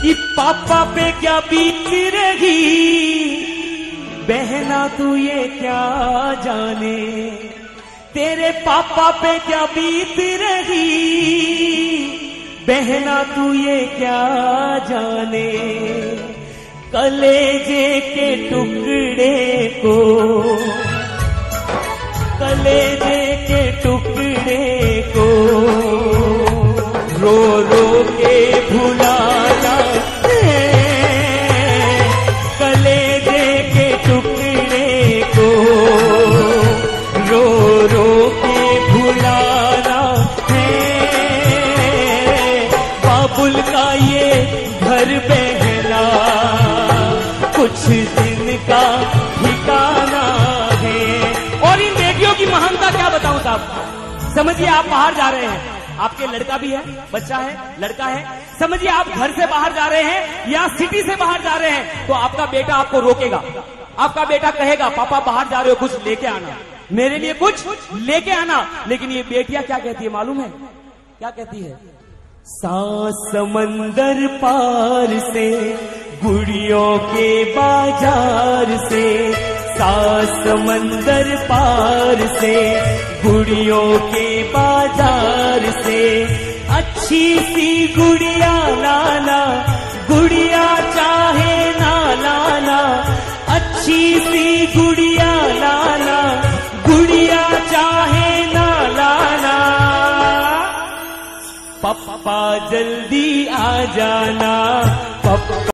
कि पापा पे क्या बीत रही, बहना तू ये क्या जाने, तेरे पापा पे क्या बीत रही, बहना तू ये क्या जाने। कलेजे के टुकड़े को, कलेजे के टुकड़े को रो रो के भुलाना है, कलेजे के टुकड़े को रो रो के भुलाना है। बाबुल का ये घर बहना कुछ दिन का ठिकाना है। और इन बेटियों की महानता क्या बताऊं साहब। समझिए आप बाहर जा रहे हैं, आपके लड़का भी है, बच्चा है, लड़का है, समझिए आप घर से बाहर जा रहे हैं या सिटी से बाहर जा रहे हैं, तो आपका बेटा आपको रोकेगा, आपका बेटा कहेगा पापा बाहर जा रहे हो कुछ लेके आना, मेरे लिए कुछ लेके आना। लेकिन ये बेटियां क्या कहती है मालूम है, क्या कहती है? समंदर पार से गुड़ियों के बाजार से, समंदर पार से गुड़ियों के बाजार से, अच्छी सी गुड़िया लाना, गुड़िया चाहे ना लाना, अच्छी सी गुड़िया लाना, गुड़िया चाहे ना लाना। पप्पा जल्दी आ जाना, पप्पा